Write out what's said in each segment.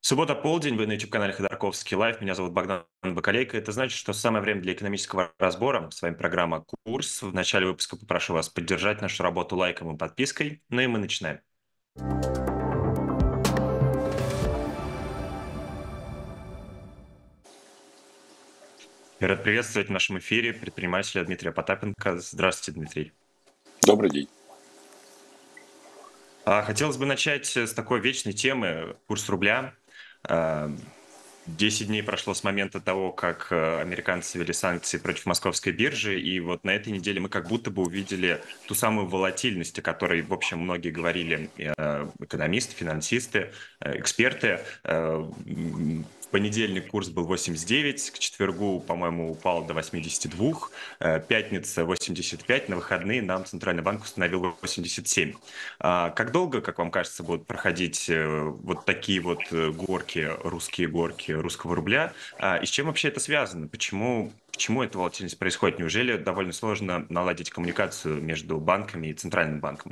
Суббота, полдень, вы на YouTube-канале Ходорковский Лайв. Меня зовут Богдан Бакалейко. Это значит, что самое время для экономического разбора. С вами программа «Курс». В начале выпуска попрошу вас поддержать нашу работу лайком и подпиской. Ну и мы начинаем. Я рад приветствовать в нашем эфире предпринимателя Дмитрия Потапенко. Здравствуйте, Дмитрий. Добрый день. Хотелось бы начать с такой вечной темы – курс рубля. А, 10 дней прошло с момента того, как американцы ввели санкции против московской биржи, и вот на этой неделе мы как будто бы увидели ту самую волатильность, о которой, в общем, многие говорили, экономисты, финансисты, эксперты. В понедельник курс был 89, к четвергу, по-моему, упал до 82, пятница 85, на выходные нам Центральный банк установил 87. Как долго, как вам кажется, будут проходить вот такие вот горки, русские горки русского рубля? И с чем вообще это связано? Почему эта волатильность происходит? Неужели довольно сложно наладить коммуникацию между банками и Центральным банком?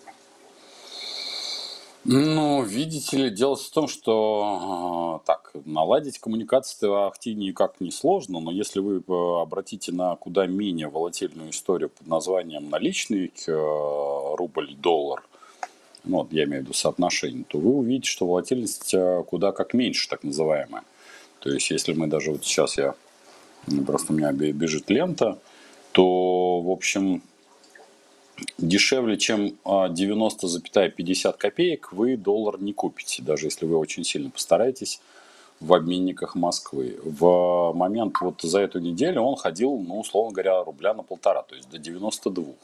Ну, видите ли, дело в том, что наладить коммуникацию ахти никак не сложно, но если вы обратите на куда менее волатильную историю под названием наличный рубль-доллар, ну, вот я имею в виду соотношение, то вы увидите, что волатильность куда как меньше, так называемая. То есть, если мы даже вот сейчас просто у меня бежит лента, то, в общем, дешевле, чем 90,50 копеек, вы доллар не купите, даже если вы очень сильно постараетесь в обменниках Москвы. В момент вот за эту неделю он ходил, ну, условно говоря, рубля на полтора, то есть до 92.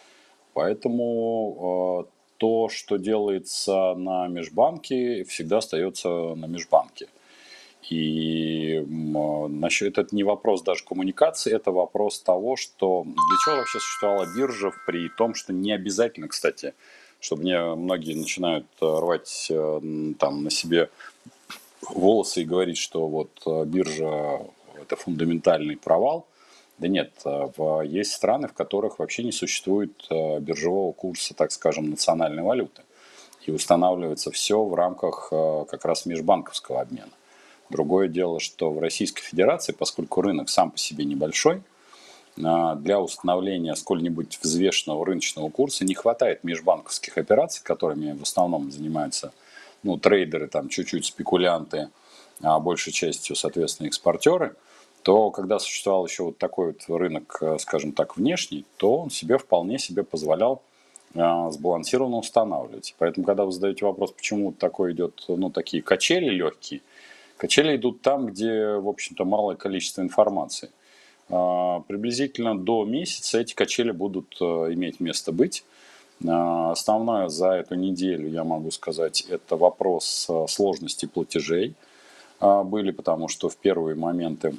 Поэтому то, что делается на межбанке, всегда остается на межбанке. И насчет это не вопрос даже коммуникации, это вопрос того, что для чего вообще существовала биржа, при том, что не обязательно, кстати, чтобы мне многие начинают рвать там на себе волосы и говорить, что вот биржа это фундаментальный провал. Да нет, есть страны, в которых вообще не существует биржевого курса, так скажем, национальной валюты. И устанавливается все в рамках как раз межбанковского обмена. Другое дело, что в Российской Федерации, поскольку рынок сам по себе небольшой, для установления сколь-нибудь взвешенного рыночного курса не хватает межбанковских операций, которыми в основном занимаются трейдеры, там чуть-чуть спекулянты, а большей частью, соответственно, экспортеры, то когда существовал еще вот такой вот рынок, скажем так, внешний, то он вполне себе позволял сбалансированно устанавливать. Поэтому, когда вы задаете вопрос, почему такое идет, такие качели легкие, качели идут там, где, в общем-то, малое количество информации. Приблизительно до месяца эти качели будут иметь место быть. Основное за эту неделю, я могу сказать, это вопрос сложности платежей были, потому что в первые моменты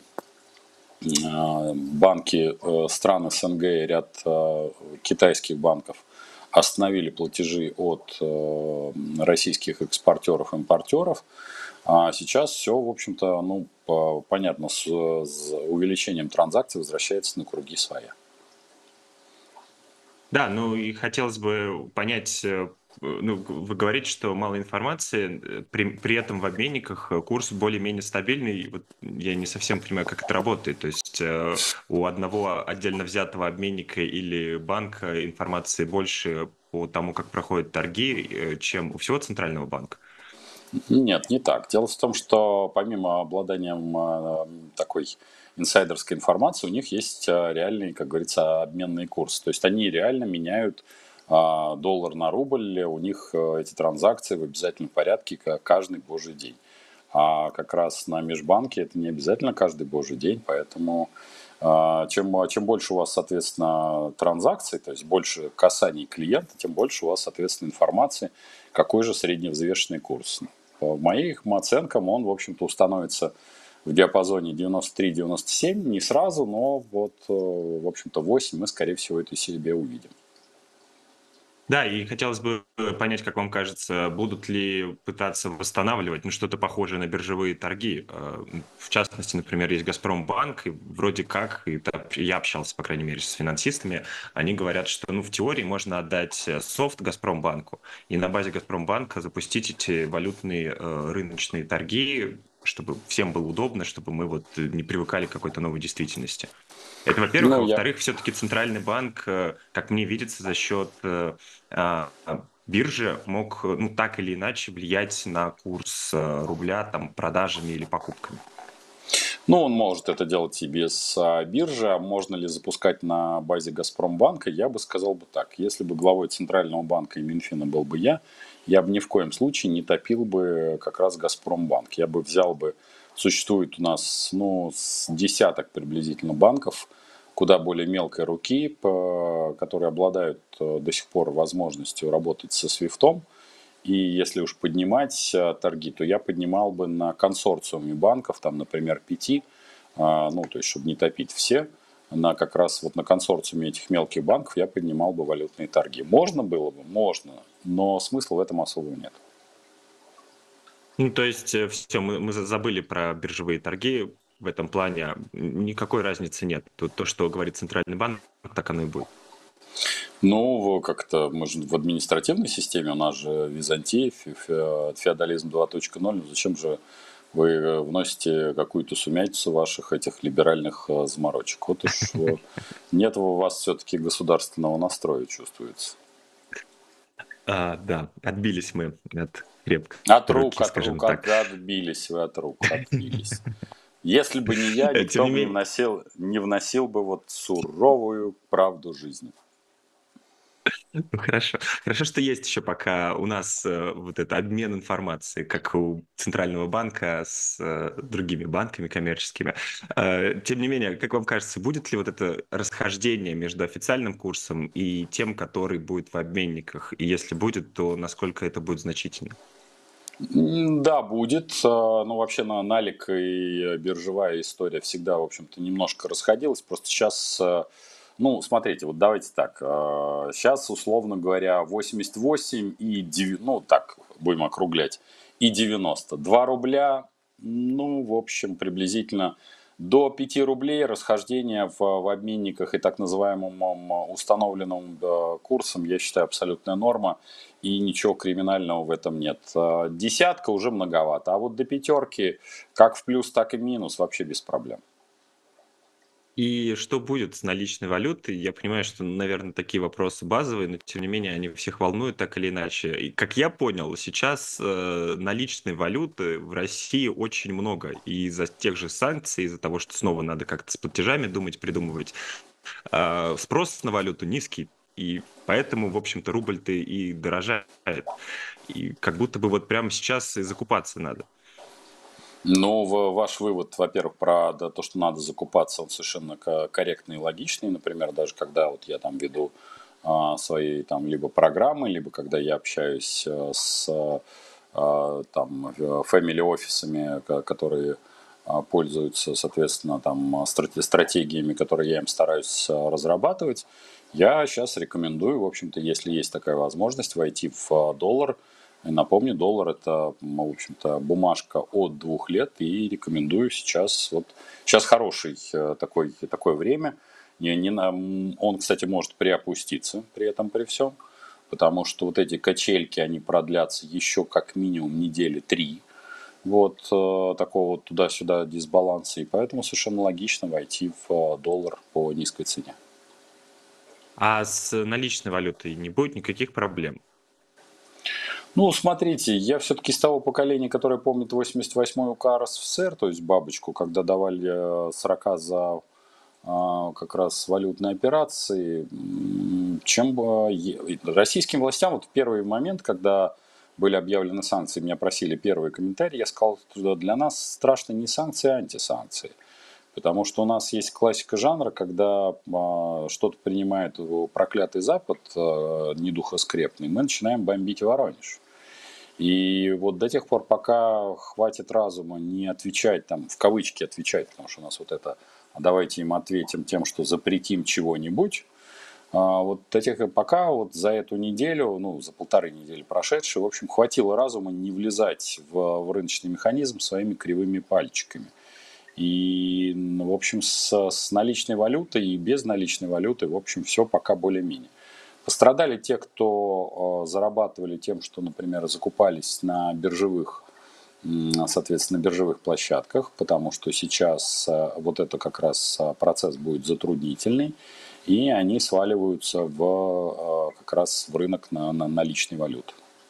банки стран СНГ и ряд китайских банков остановили платежи от российских экспортеров-импортеров. А сейчас все, в общем-то, понятно, с увеличением транзакций возвращается на круги своя. Да, ну и хотелось бы понять, вы говорите, что мало информации, при этом в обменниках курс более-менее стабильный. И вот я не совсем понимаю, как это работает. То есть у одного отдельно взятого обменника или банка информации больше по тому, как проходят торги, чем у всего Центрального банка? Нет, не так. Дело в том, что помимо обладания такой инсайдерской информацией, у них есть реальный, как говорится, обменный курс. То есть они реально меняют доллар на рубль, у них эти транзакции в обязательном порядке каждый божий день. А как раз на межбанке это не обязательно каждый божий день, поэтому чем больше у вас, соответственно, транзакций, то есть больше касаний клиента, тем больше у вас, соответственно, информации, какой же средневзвешенный курс. По моим оценкам, он, в общем-то, установится в диапазоне 93-97, не сразу, но вот, в общем-то, 8 мы, скорее всего, это себе увидим. Да, и хотелось бы понять, как вам кажется, будут ли пытаться восстанавливать, ну, что-то похожее на биржевые торги? В частности, например, есть «Газпромбанк», и вроде как, и я общался, по крайней мере, с финансистами, они говорят, что, ну, в теории можно отдать софт «Газпромбанку» и на базе «Газпромбанка» запустить эти валютные рыночные торги, чтобы всем было удобно, чтобы мы вот не привыкали к какой-то новой действительности. Это, во-первых. А Ну, я во-вторых, все-таки Центральный банк, как мне видится, за счет биржи мог, ну, так или иначе влиять на курс рубля там продажами или покупками. Ну, он может это делать и без биржи. А можно ли запускать на базе Газпромбанка? Я бы сказал бы так. Если бы главой Центрального банка и Минфина был бы я бы ни в коем случае не топил бы как раз Газпромбанк. Я бы взял бы, существует у нас, ну, с десяток приблизительно банков, куда более мелкой руки, которые обладают до сих пор возможностью работать со Свифтом. И если уж поднимать торги, то я поднимал бы на консорциуме банков, там, например, 5, ну, то есть, чтобы не топить все, на как раз вот на консорциуме этих мелких банков я поднимал бы валютные торги. Можно было бы? Можно, но смысла в этом особого нет. Ну, то есть все, мы забыли про биржевые торги в этом плане. Никакой разницы нет. Тут то, что говорит Центральный банк, так оно и будет. Ну, как-то мы же в административной системе, у нас же Византия, феодализм 2.0, ну зачем же вы вносите какую-то сумятицу ваших этих либеральных заморочек? Вот уж нет у вас все-таки государственного настроя, чувствуется. Да, отбились мы от крепкой От руки, рук, скажем так. отбились вы от рук, отбились. Если бы не я, Тем никто не бы менее, не вносил бы вот суровую правду жизни. ну, хорошо. Хорошо, что есть еще пока у нас вот этот обмен информацией, как у Центрального банка с другими банками коммерческими. Тем не менее, как вам кажется, будет ли вот это расхождение между официальным курсом и тем, который будет в обменниках? И если будет, то насколько это будет значительно? Да, будет. Ну, вообще, налик и биржевая история всегда, в общем-то, немножко расходилась. Просто сейчас, ну, смотрите, вот давайте так. Сейчас, условно говоря, 88 и 90, ну, так, будем округлять, и 90. 2 рубля, ну, в общем, приблизительно до 5 рублей расхождение в обменниках и так называемым установленным курсом, я считаю, абсолютная норма. И ничего криминального в этом нет. Десятка уже многовато. А вот до пятерки, как в плюс, так и минус, вообще без проблем. И что будет с наличной валютой? Я понимаю, что, наверное, такие вопросы базовые, но тем не менее они всех волнуют так или иначе. И, как я понял, сейчас наличной валюты в России очень много. И из-за тех же санкций, из-за того, что снова надо как-то с платежами думать, придумывать, спрос на валюту низкий. И поэтому, в общем-то, рубль-то и дорожает. И как будто бы вот прямо сейчас и закупаться надо. Но ваш вывод, во-первых, про да, то, что надо закупаться, он совершенно корректный и логичный. Например, даже когда вот я там веду свои там либо программы, либо когда я общаюсь с там family офисами, которые пользуются, соответственно, там стратегиями, которые я им стараюсь разрабатывать, я сейчас рекомендую, в общем-то, если есть такая возможность, войти в доллар. И напомню, доллар это, в общем-то, бумажка от 2 лет, и рекомендую сейчас, вот, сейчас хороший такое время. Он, кстати, может приопуститься при этом, при всем, потому что вот эти качельки, они продлятся еще как минимум недели 3, вот такого вот туда-сюда дисбаланса, и поэтому совершенно логично войти в доллар по низкой цене. А с наличной валютой не будет никаких проблем. Ну, смотрите, я все-таки из того поколения, которое помнит 88-й УК РСФСР, то есть бабочку, когда давали 40 за как раз валютные операции, российским властям, вот в первый момент, когда были объявлены санкции, меня просили первый комментарий, я сказал, что для нас страшно не санкции, а антисанкции. Потому что у нас есть классика жанра, когда что-то принимает проклятый Запад, недухоскрепный, мы начинаем бомбить Воронеж. И вот до тех пор, пока хватит разума не отвечать, там, в кавычки отвечать, потому что у нас вот это, а давайте им ответим тем, что запретим чего-нибудь, Вот этих, пока вот за эту неделю, ну, за полторы недели прошедшей, в общем, хватило разума не влезать в рыночный механизм своими кривыми пальчиками. И, в общем, с наличной валютой и без наличной валюты, в общем, все пока более-менее. Пострадали те, кто зарабатывали тем, что, например, закупались на биржевых, соответственно, биржевых площадках, потому что сейчас вот это как раз процесс будет затруднительный, и они сваливаются как раз в рынок на наличной валюты.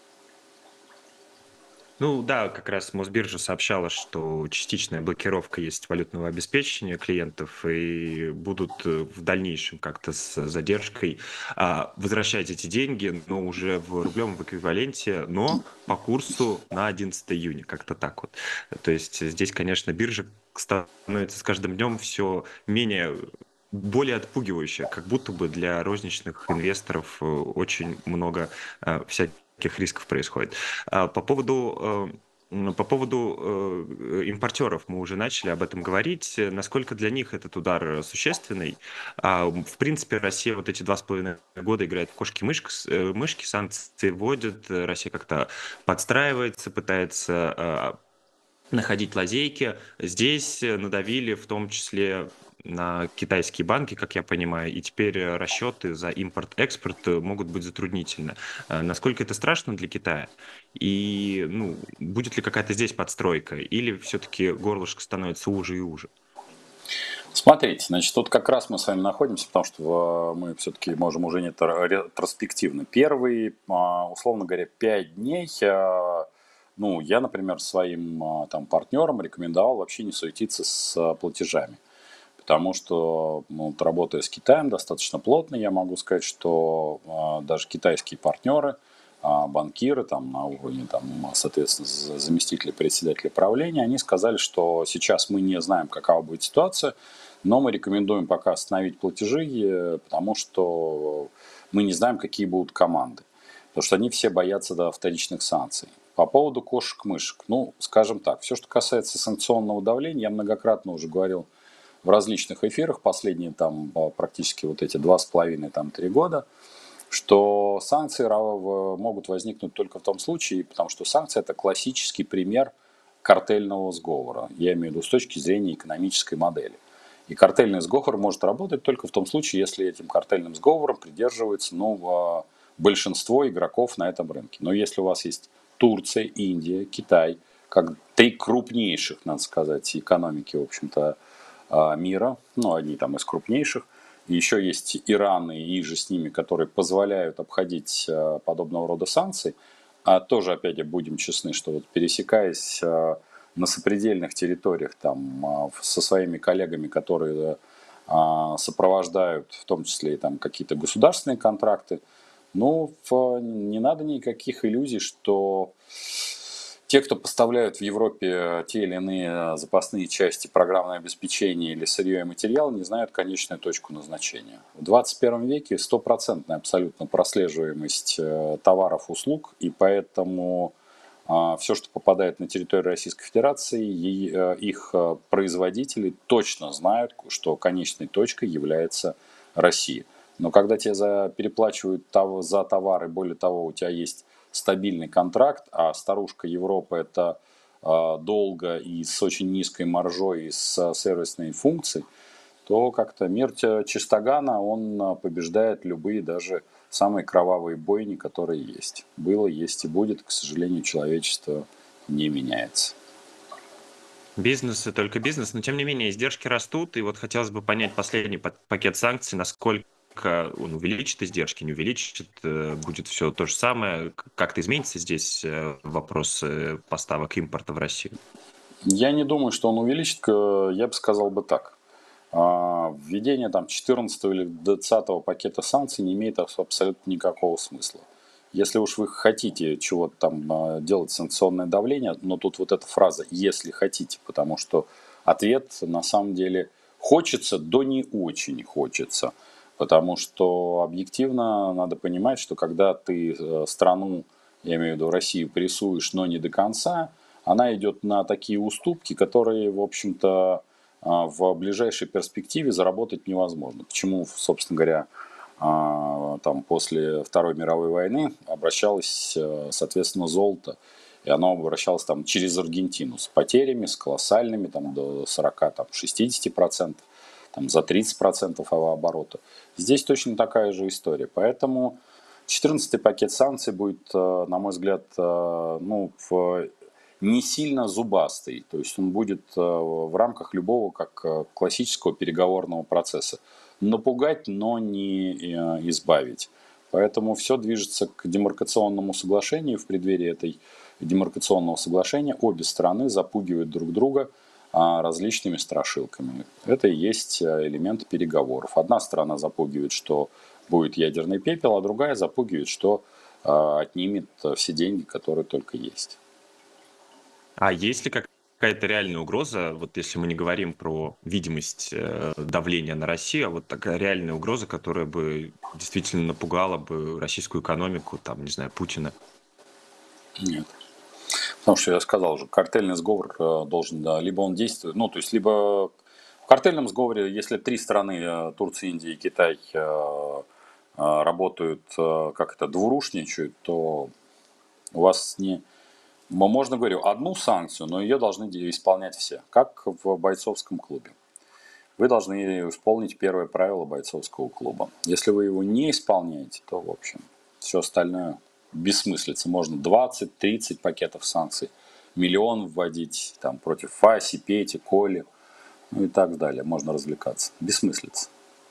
Ну да, как раз Мосбиржа сообщала, что частичная блокировка есть валютного обеспечения клиентов и будут в дальнейшем как-то с задержкой возвращать эти деньги, но уже в рублевом эквиваленте, но по курсу на 11 июня, как-то так вот. То есть здесь, конечно, биржа становится с каждым днем все менее более отпугивающая, как будто бы для розничных инвесторов очень много всяких рисков происходит. По поводу импортеров мы уже начали об этом говорить. Насколько для них этот удар существенный? В принципе, Россия вот эти 2,5 года играет в кошки-мышки, санкции вводят, Россия как-то подстраивается, пытается находить лазейки. Здесь надавили в том числе на китайские банки, как я понимаю, и теперь расчеты за импорт-экспорт могут быть затруднительны. Насколько это страшно для Китая? И ну, будет ли какая-то здесь подстройка? Или все-таки горлышко становится уже и уже? Смотрите, значит, тут как раз мы с вами находимся, потому что мы все-таки можем уже не ретроспективно. Первые, условно говоря, 5 дней, ну, я, например, своим там партнерам рекомендовал вообще не суетиться с платежами. Потому что, ну, вот, работая с Китаем достаточно плотно, я могу сказать, что даже китайские партнеры, банкиры там, на уровне, там, соответственно, заместителя председателя правления, они сказали, что сейчас мы не знаем, какова будет ситуация, но мы рекомендуем пока остановить платежи, потому что мы не знаем, какие будут команды. Потому что они все боятся, да, вторичных санкций. По поводу кошек-мышек, ну, скажем так, все, что касается санкционного давления, я многократно уже говорил в различных эфирах последние там практически вот эти 2,5-3 года, что санкции могут возникнуть только в том случае, потому что санкции это классический пример картельного сговора. Я имею в виду с точки зрения экономической модели. И картельный сговор может работать только в том случае, если этим картельным сговором придерживается большинство игроков на этом рынке. Но если у вас есть Турция, Индия, Китай, как три крупнейших, надо сказать, экономики, в общем-то, мира, ну, одни там из крупнейших. Еще есть Иран и же с ними, которые позволяют обходить подобного рода санкции. А тоже, опять же, будем честны, что вот пересекаясь на сопредельных территориях там, со своими коллегами, которые сопровождают в том числе и там какие-то государственные контракты, ну, не надо никаких иллюзий, что те, кто поставляют в Европе те или иные запасные части программного обеспечения или сырье и материал, не знают конечную точку назначения. В 21 веке стопроцентная абсолютно прослеживаемость товаров, услуг, и поэтому все, что попадает на территорию Российской Федерации, их производители точно знают, что конечной точкой является Россия. Но когда тебе переплачивают за товары, более того, у тебя есть стабильный контракт, а старушка Европа это долго и с очень низкой маржой и с сервисной функцией, то как-то мир чистогана, он побеждает любые даже самые кровавые бойни, которые есть. Было, есть и будет, к сожалению, человечество не меняется. Бизнес и только бизнес, но тем не менее издержки растут, и вот хотелось бы понять последний пакет санкций, насколько он увеличит издержки, не увеличит, будет все то же самое, как-то изменится здесь вопрос поставок импорта в Россию? Я не думаю, что он увеличит, я бы сказал бы так. Введение там 14 или 20 пакета санкций не имеет абсолютно никакого смысла. Если уж вы хотите чего-то там делать санкционное давление, но тут вот эта фраза «если хотите», потому что ответ на самом деле хочется, да не очень хочется. Потому что объективно надо понимать, что когда ты страну, я имею в виду Россию, прессуешь, но не до конца, она идет на такие уступки, которые, в общем-то, в ближайшей перспективе заработать невозможно. Почему, собственно говоря, там после Второй мировой войны обращалось, соответственно, золото, и оно обращалось там через Аргентину с потерями, с колоссальными, там до 40-60%, там за 30% оборота. Здесь точно такая же история. Поэтому 14-й пакет санкций будет, на мой взгляд, ну, не сильно зубастый. То есть он будет в рамках любого как классического переговорного процесса. Напугать, но не избавить. Поэтому все движется к демаркационному соглашению. В преддверии этой демаркационного соглашения обе стороны запугивают друг друга различными страшилками. Это и есть элемент переговоров. Одна сторона запугивает, что будет ядерный пепел, а другая запугивает, что отнимет все деньги, которые только есть. А есть ли какая-то реальная угроза, вот если мы не говорим про видимость давления на Россию, а вот такая реальная угроза, которая бы действительно напугала бы российскую экономику, там, не знаю, Путина? Нет. Потому что я сказал уже, картельный сговор должен, да, либо он действует, ну, то есть, либо в картельном сговоре, если три страны, Турция, Индия и Китай, работают, как это, двурушничают, то у вас не... Можно, говорю, одну санкцию, но ее должны исполнять все, как в бойцовском клубе. Вы должны исполнить первое правило бойцовского клуба. Если вы его не исполняете, то, в общем, все остальное бессмыслица. Можно 20-30 пакетов санкций, миллион вводить там, против Фаси, Пети, Коли, ну и так далее. Можно развлекаться. Бессмыслица.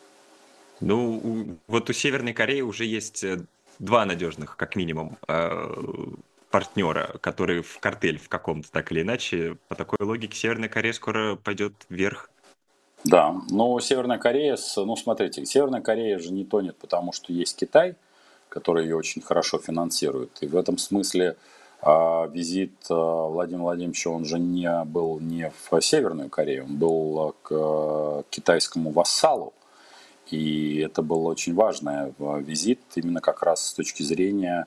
Ну, вот у Северной Кореи уже есть два надежных, как минимум, партнера, которые в картель в каком-то так или иначе. По такой логике Северная Корея скоро пойдет вверх. Да, но Северная Корея, ну смотрите, Северная Корея же не тонет, потому что есть Китай, который ее очень хорошо финансирует. И в этом смысле визит Владимира Владимировича, он же не был не в Северную Корею, он был к китайскому вассалу. И это был очень важный визит именно как раз с точки зрения,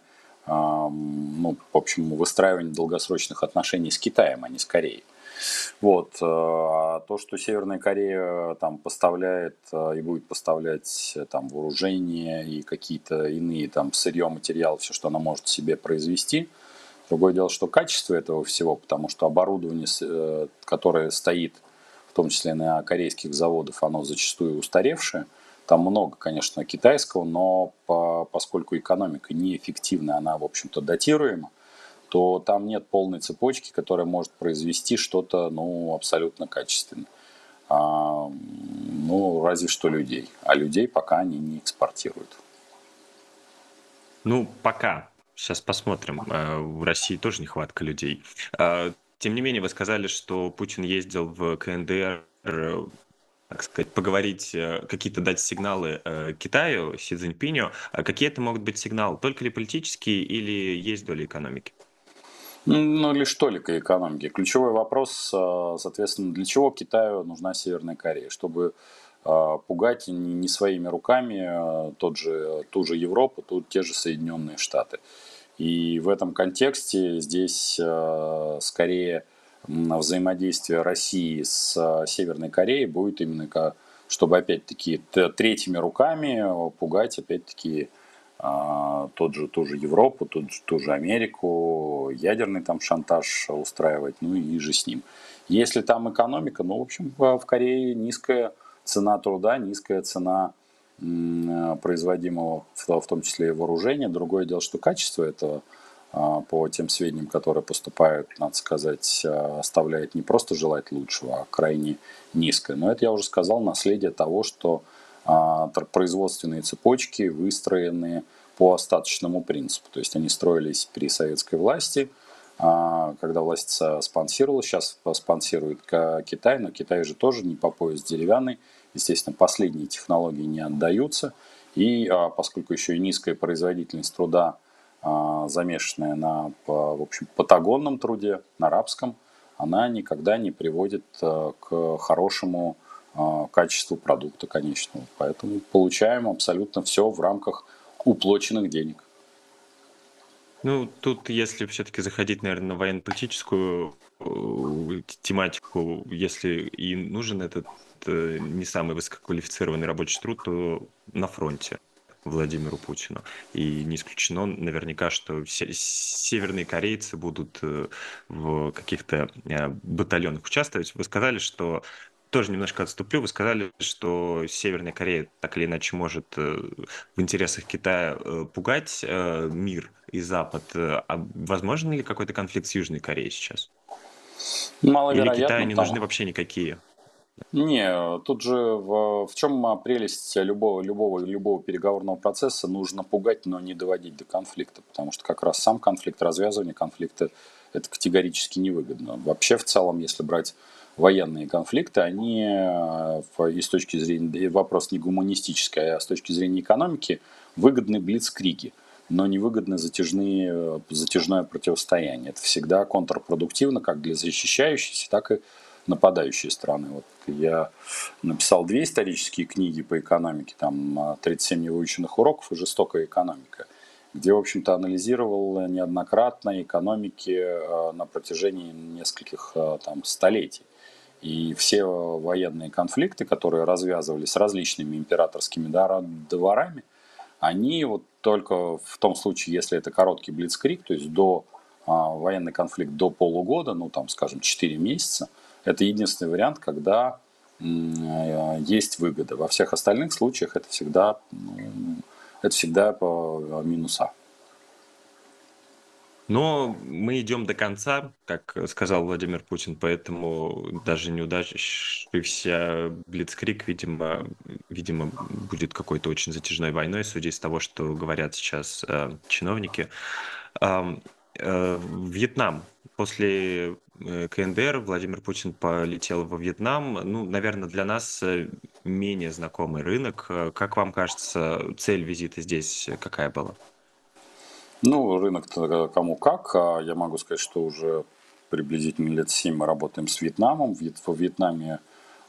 ну, в общем, выстраивания долгосрочных отношений с Китаем, а не с Кореей. Вот. А то, что Северная Корея там поставляет и будет поставлять там вооружение и какие-то иные там сырье, материалы, все, что она может себе произвести. Другое дело, что качество этого всего, потому что оборудование, которое стоит, в том числе на корейских заводах, оно зачастую устаревшее. Там много, конечно, китайского, но поскольку экономика неэффективна, она, в общем-то, датируема, то там нет полной цепочки, которая может произвести что-то, ну, абсолютно качественное. Ну, разве что людей. А людей пока они не экспортируют. Ну, пока. Сейчас посмотрим. В России тоже нехватка людей. Тем не менее, вы сказали, что Путин ездил в КНДР, так сказать, поговорить, какие-то дать сигналы Китаю, Си Цзиньпиню. А какие это могут быть сигналы? Только ли политические или есть доля экономики? Ну, лишь только экономики. Ключевой вопрос, соответственно, для чего Китаю нужна Северная Корея? Чтобы пугать не своими руками ту же Европу, те же Соединенные Штаты. И в этом контексте здесь скорее взаимодействие России с Северной Кореей будет именно чтобы опять-таки третьими руками пугать опять-таки ту же Европу, ту же Америку, ядерный там шантаж устраивать, ну и же с ним. Если там экономика, ну, в общем, в Корее низкая цена труда, низкая цена производимого, в том числе и вооружения. Другое дело, что качество этого, по тем сведениям, которые поступают, надо сказать, оставляет не просто желать лучшего, а крайне низкое. Но это, я уже сказал, наследие того, что производственные цепочки выстроены по остаточному принципу. То есть они строились при советской власти, когда власть спонсировала, сейчас спонсирует Китай, но Китай же тоже не по пояс деревянный, естественно, последние технологии не отдаются, и поскольку еще и низкая производительность труда, замешанная на, в общем, патагонном труде, на рабском, она никогда не приводит к хорошему качеству продукта конечного. Поэтому получаем абсолютно все в рамках уплоченных денег. Ну, тут, если все-таки заходить, наверное, на военно-политическую тематику, если и нужен этот не самый высококвалифицированный рабочий труд, то на фронте. Владимиру Путину. И не исключено наверняка, что северные корейцы будут в каких-то батальонах участвовать. Вы сказали, что тоже немножко отступлю. Вы сказали, что Северная Корея так или иначе может в интересах Китая пугать мир и Запад. А возможен ли какой-то конфликт с Южной Кореей сейчас? Или Китаю Маловероятно, не нужны потому... вообще никакие? Не, тут же в чем прелесть любого переговорного процесса? Нужно пугать, но не доводить до конфликта, потому что как раз сам конфликт, развязывание конфликта, это категорически невыгодно. Вообще, в целом, если брать военные конфликты, они и с точки зрения, вопрос не гуманистический, а с точки зрения экономики, выгодны блицкриги, но невыгодно затяжное противостояние. Это всегда контрпродуктивно как для защищающейся, так и нападающей страны. Вот я написал 2 исторические книги по экономике, там «37 невыученных уроков» и «Жестокая экономика», где, в общем-то, анализировал неоднократно экономики на протяжении нескольких там столетий. И все военные конфликты, которые развязывались с различными императорскими дворами, они вот только в том случае, если это короткий блицкриг, то есть военный конфликт до полугода, ну там, скажем, 4 месяца, это единственный вариант, когда есть выгода. Во всех остальных случаях это всегда по минуса. Но мы идем до конца, как сказал Владимир Путин, поэтому даже неудачившийся Блицкриг, видимо, будет какой-то очень затяжной войной, судя из того, что говорят сейчас чиновники. Ам, Вьетнам. После КНДР Владимир Путин полетел во Вьетнам. Ну, наверное, для нас менее знакомый рынок. Как вам кажется, цель визита здесь какая была? Ну, рынок-то кому как. Я могу сказать, что уже приблизительно лет 7 мы работаем с Вьетнамом. Во Вьетнаме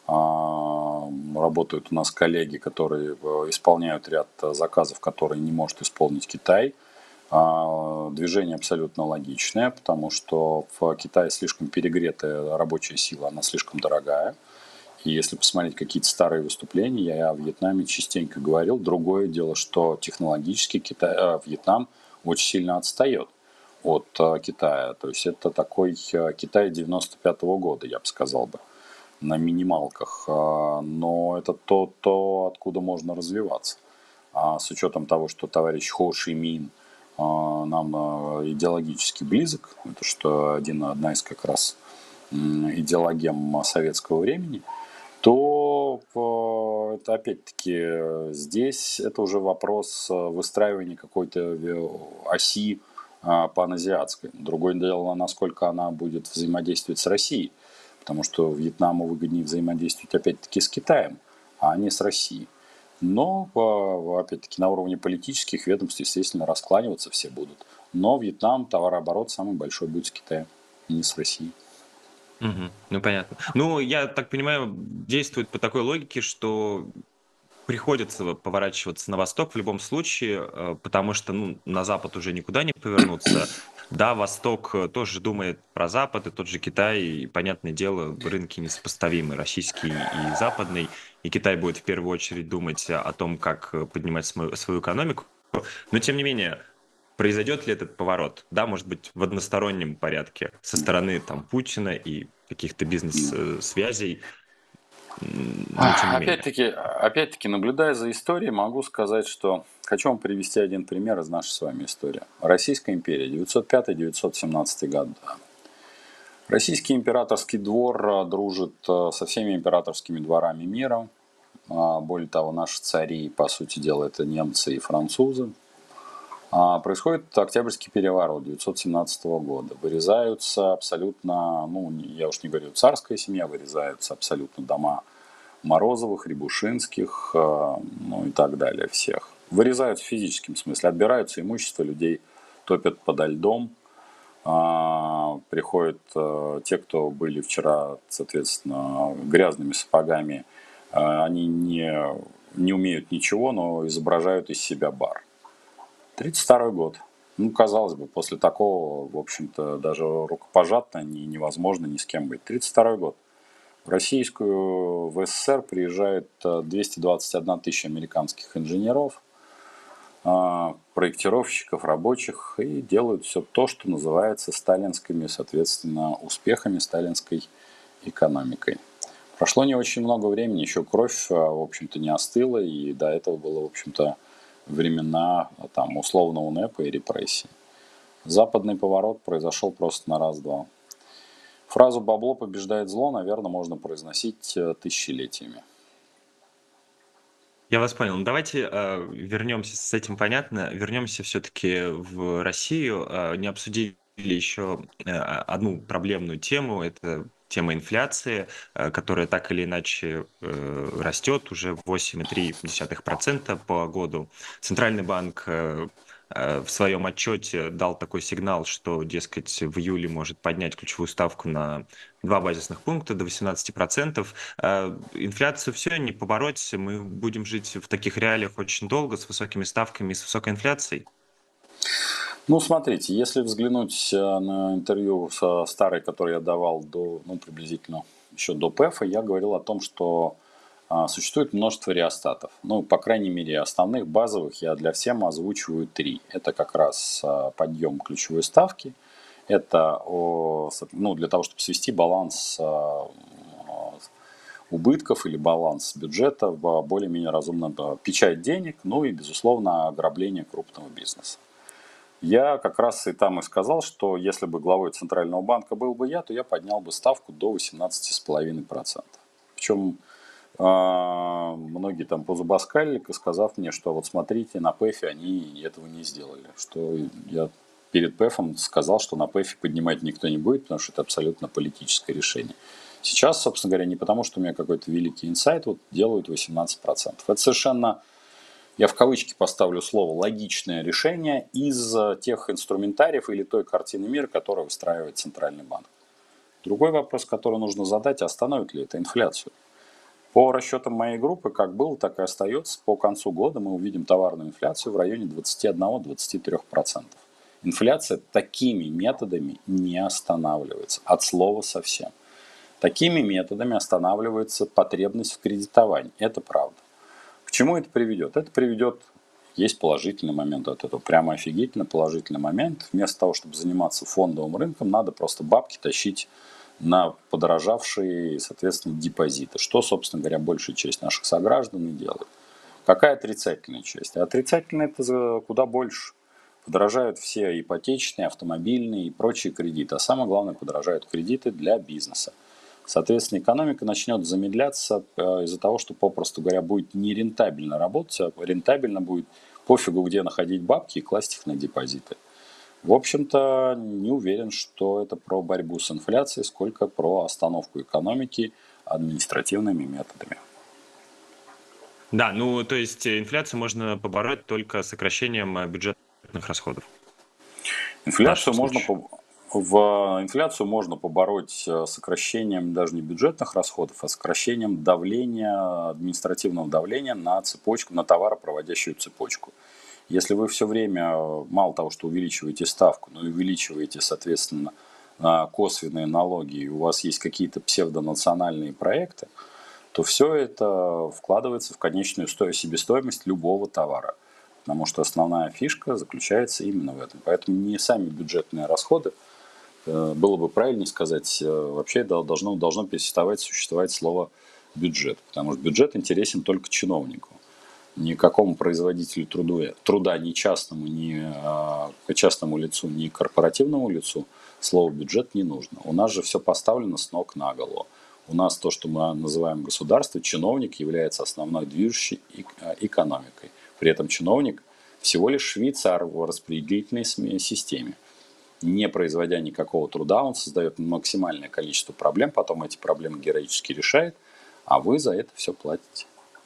работают у нас коллеги, которые исполняют ряд заказов, которые не может исполнить Китай. Движение абсолютно логичное, потому что в Китае слишком перегретая рабочая сила, она слишком дорогая. И если посмотреть какие-то старые выступления, я о Вьетнаме частенько говорил. Другое дело, что технологически Вьетнам очень сильно отстает от Китая. То есть это такой Китай 95-го года, я бы сказал бы, на минималках. Но это откуда можно развиваться. С учетом того, что товарищ Хо Ши Мин нам идеологически близок, это что одна из как раз идеологем советского времени, то это опять-таки здесь это уже вопрос выстраивания какой-то оси паназиатской. Другое дело, насколько она будет взаимодействовать с Россией, потому что Вьетнаму выгоднее взаимодействовать опять-таки с Китаем, а не с Россией. Но, опять-таки, на уровне политических ведомств, естественно, раскланиваться все будут. Но Вьетнам, товарооборот самый большой будет с Китаем, не с Россией. Мгм. Ну, понятно. Ну, я так понимаю, действует по такой логике, что приходится поворачиваться на восток в любом случае, потому что, ну, на запад уже никуда не повернуться. Да, Восток тоже думает про Запад, и тот же Китай, и, понятное дело, рынки несопоставимы, российский и западный, и Китай будет в первую очередь думать о том, как поднимать свою экономику. Но, тем не менее, произойдет ли этот поворот? Да, может быть, в одностороннем порядке со стороны там Путина и каких-то бизнес-связей, но тем не менее. Опять-таки, наблюдая за историей, могу сказать, что хочу вам привести один пример из нашей с вами истории. Российская империя, 905-917 год. Российский императорский двор дружит со всеми императорскими дворами мира. Более того, наши цари, по сути дела, это немцы и французы. Происходит Октябрьский переворот 1917 года. Вырезаются абсолютно, ну, я уж не говорю царская семья, вырезаются абсолютно дома Морозовых, Рябушинских, ну и так далее всех. Вырезают в физическом смысле, отбираются имущество людей, топят подо льдом. Приходят те, кто были вчера, соответственно, грязными сапогами. Они не умеют ничего, но изображают из себя бар. 1932 год. Ну, казалось бы, после такого, в общем-то, даже рукопожатно невозможно ни с кем быть. 1932 год. В СССР приезжает 221 тысяча американских инженеров. проектировщиков, рабочих и делают все то, что называется сталинскими, соответственно, успехами, сталинской экономикой. Прошло не очень много времени, еще кровь, в общем-то, не остыла, и до этого было, в общем-то, времена там, условного НЭПа и репрессий. Западный поворот произошел просто на раз-два. Фразу «бабло побеждает зло», наверное, можно произносить тысячелетиями. Я вас понял. Ну, давайте вернемся, с этим понятно, вернемся все-таки в Россию. Не обсудили еще одну проблемную тему, это тема инфляции, которая так или иначе растет уже 8,3% по году. Центральный банк в своем отчете дал такой сигнал, что, дескать, в июле может поднять ключевую ставку на 2 базисных пункта до 18%. Инфляцию все не побороть, мы будем жить в таких реалиях очень долго, с высокими ставками и с высокой инфляцией. Ну, смотрите, если взглянуть на интервью старое, которое я давал приблизительно еще до ПЭФа, я говорил о том, что существует множество реостатов. Ну, по крайней мере, основных базовых я для всем озвучиваю три. Это как раз подъем ключевой ставки. Это для того, чтобы свести баланс убытков или баланс бюджета в более-менее разумном печать денег, ну и, безусловно, ограбление крупного бизнеса. Я как раз и там и сказал, что если бы главой Центрального банка был бы я, то я поднял бы ставку до 18,5%. Причем многие там позубоскалили, сказав мне, что вот смотрите, на ПЭФе они этого не сделали. Что я перед ПЭФом сказал, что на ПЭФе поднимать никто не будет, потому что это абсолютно политическое решение. Сейчас, собственно говоря, не потому, что у меня какой-то великий инсайт, вот делают 18%. Это совершенно, я в кавычки поставлю слово, логичное решение из тех инструментариев или той картины мира, которую выстраивает Центральный банк. Другой вопрос, который нужно задать, остановит ли это инфляцию? По расчетам моей группы, как было, так и остается. По концу года мы увидим товарную инфляцию в районе 21-23%. Инфляция такими методами не останавливается, от слова совсем. Такими методами останавливается потребность в кредитовании. Это правда. К чему это приведет? Это приведет, есть положительный момент от этого, прямо офигительно положительный момент. Вместо того, чтобы заниматься фондовым рынком, надо просто бабки тащить на подорожавшие, соответственно, депозиты. Что, собственно говоря, большая часть наших сограждан и делает. Какая отрицательная часть? А отрицательная это куда больше. Подорожают все ипотечные, автомобильные и прочие кредиты. А самое главное, подорожают кредиты для бизнеса. Соответственно, экономика начнет замедляться из-за того, что, попросту говоря, будет нерентабельно работать, а рентабельно будет пофигу, где находить бабки и класть их на депозиты. В общем-то, не уверен, что это про борьбу с инфляцией, сколько про остановку экономики административными методами. Да, ну то есть инфляцию можно побороть только сокращением бюджетных расходов в Инфляцию нашем можно, случае. инфляцию можно побороть сокращением даже не бюджетных расходов, а сокращением давления, административного давления на цепочку, на товаропроводящую цепочку. Если вы все время, мало того, что увеличиваете ставку, но и увеличиваете, соответственно, косвенные налоги, и у вас есть какие-то псевдонациональные проекты, то все это вкладывается в конечную себестоимость любого товара. Потому что основная фишка заключается именно в этом. Поэтому не сами бюджетные расходы, было бы правильнее сказать, вообще должно переставать существовать слово бюджет. Потому что бюджет интересен только чиновнику. Никакому производителю труда ни частному, ни частному лицу, ни корпоративному лицу слово бюджет не нужно. У нас же все поставлено с ног на голову. У нас то, что мы называем государство, чиновник является основной движущей экономикой. При этом чиновник всего лишь швейцар в распределительной системе. Не производя никакого труда, он создает максимальное количество проблем, потом эти проблемы героически решает, а вы за это все платите.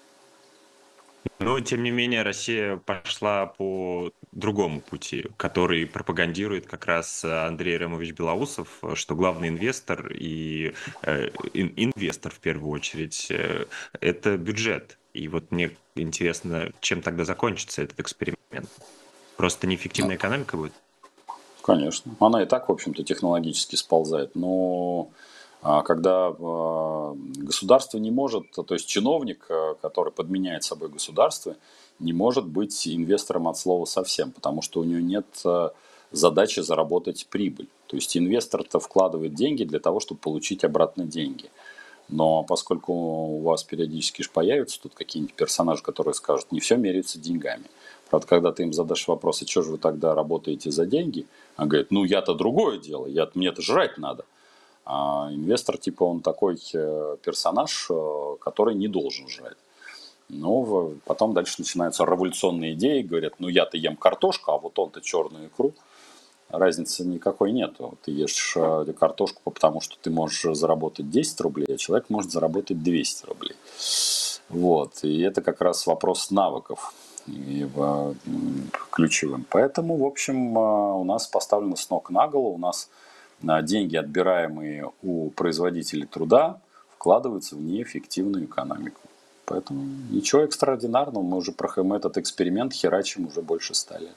Но, тем не менее, Россия пошла по другому пути, который пропагандирует как раз Андрей Ремович Белоусов, что главный инвестор и инвестор в первую очередь это бюджет. И вот мне интересно, чем тогда закончится этот эксперимент. Просто неэффективная экономика будет? Конечно. Она и так, в общем-то, технологически сползает. Но когда государство не может, то есть чиновник, который подменяет собой государство, не может быть инвестором от слова совсем, потому что у него нет задачи заработать прибыль. То есть инвестор-то вкладывает деньги для того, чтобы получить обратно деньги. Но поскольку у вас периодически же появятся тут какие-нибудь персонажи, которые скажут, не все меряется деньгами. Правда, когда ты им задашь вопрос, а что же вы тогда работаете за деньги? Он говорит, ну я-то другое дело, мне-то жрать надо. А инвестор, типа, он такой персонаж, который не должен жрать. Ну, потом дальше начинаются революционные идеи, говорят, ну я-то ем картошку, а вот он-то черную икру. Разницы никакой нету. Ты ешь картошку, потому что ты можешь заработать 10 рублей, а человек может заработать 200 рублей. Вот. И это как раз вопрос навыков и, ключевым. Поэтому, в общем, у нас поставлено с ног на голову. У нас деньги, отбираемые у производителей труда, вкладываются в неэффективную экономику. Поэтому ничего экстраординарного. Мы этот эксперимент херачим уже больше 100 лет.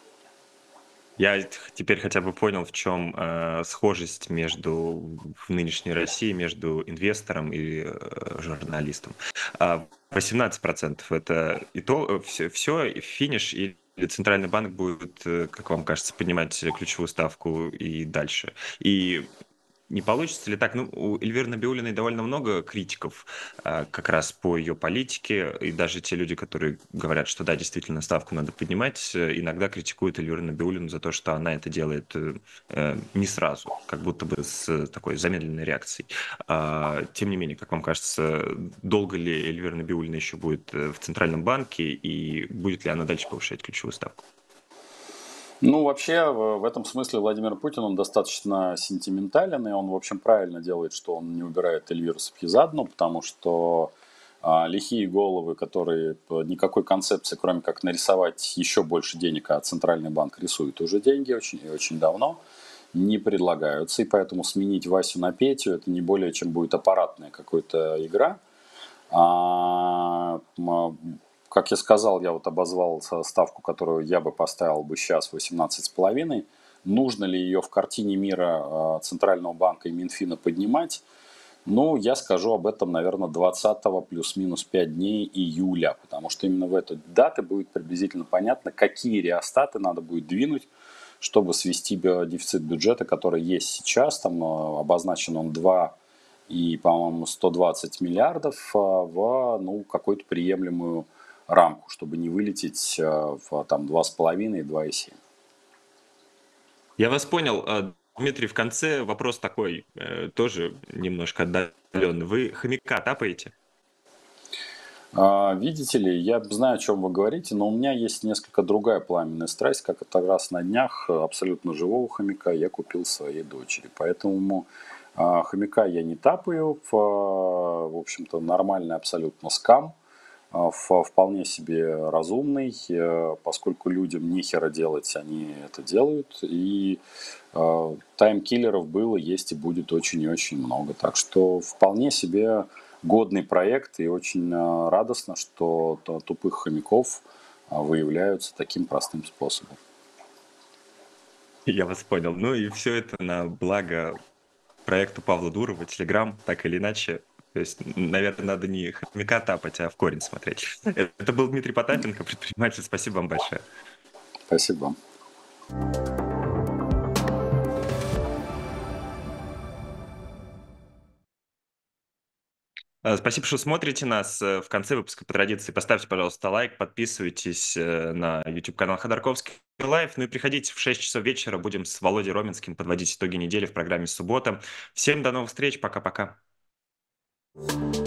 Я теперь хотя бы понял, в чем схожесть в нынешней России между инвестором и журналистом. 18% это и то все финиш, или Центральный банк будет, как вам кажется, поднимать ключевую ставку и дальше. И не получится ли так? Ну, у Эльвиры Набиуллиной довольно много критиков как раз по ее политике, и даже те люди, которые говорят, что да, действительно, ставку надо поднимать, иногда критикуют Эльвиру Набиуллину за то, что она это делает не сразу, как будто бы с такой замедленной реакцией. Тем не менее, как вам кажется, долго ли Эльвира Набиуллина еще будет в Центральном банке, и будет ли она дальше повышать ключевую ставку? Ну, вообще, в этом смысле Владимир Путин, он достаточно сентиментален, и он, в общем, правильно делает, что он не убирает Эльвиру Сапхизадну, потому что лихие головы, которые никакой концепции, кроме как нарисовать еще больше денег, а Центральный банк рисует уже деньги очень, очень давно, не предлагаются, и поэтому сменить Васю на Петю, это не более чем будет аппаратная какая-то игра. Как я сказал, я вот обозвал ставку, которую я бы поставил бы сейчас 18,5. Нужно ли ее в картине мира Центрального банка и Минфина поднимать? Ну, я скажу об этом, наверное, 20 плюс-минус 5 дней июля, потому что именно в эту дату будет приблизительно понятно, какие реостаты надо будет двинуть, чтобы свести дефицит бюджета, который есть сейчас. Там обозначен он 2 и, по-моему, 120 миллиардов в какую-то приемлемую рамку, чтобы не вылететь в там 2,5 и 2,7. Я вас понял. Дмитрий, в конце вопрос такой, тоже немножко отдаленный. Вы хомяка тапаете? Видите ли, я знаю, о чем вы говорите, но у меня есть несколько другая пламенная страсть, как это раз на днях абсолютно живого хомяка я купил своей дочери. Поэтому хомяка я не тапаю, в общем-то нормальный абсолютно скам, вполне себе разумный, поскольку людям нехера делать, они это делают, и таймкиллеров было, есть и будет очень и очень много. Так что вполне себе годный проект, и очень радостно, что тупых хомяков выявляются таким простым способом. Я вас понял. Ну и все это на благо проекту Павла Дурова, Телеграм, так или иначе. То есть, наверное, надо не хомяка тапать, а в корень смотреть. Это был Дмитрий Потапенко, предприниматель. Спасибо вам большое. Спасибо вам. Спасибо, что смотрите нас. В конце выпуска по традиции поставьте, пожалуйста, лайк, подписывайтесь на YouTube-канал Ходорковский Лайв. Ну и приходите в 6 часов вечера. Будем с Володей Роменским подводить итоги недели в программе «Суббота». Всем до новых встреч. Пока-пока.